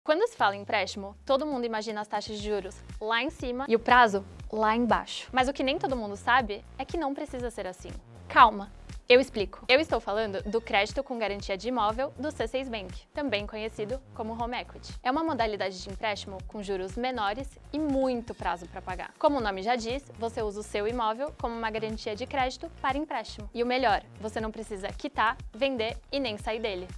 Quando se fala em empréstimo, todo mundo imagina as taxas de juros lá em cima e o prazo lá embaixo. Mas o que nem todo mundo sabe é que não precisa ser assim. Calma, eu explico. Eu estou falando do crédito com garantia de imóvel do C6 Bank, também conhecido como Home Equity. É uma modalidade de empréstimo com juros menores e muito prazo para pagar. Como o nome já diz, você usa o seu imóvel como uma garantia de crédito para empréstimo. E o melhor, você não precisa quitar, vender e nem sair dele.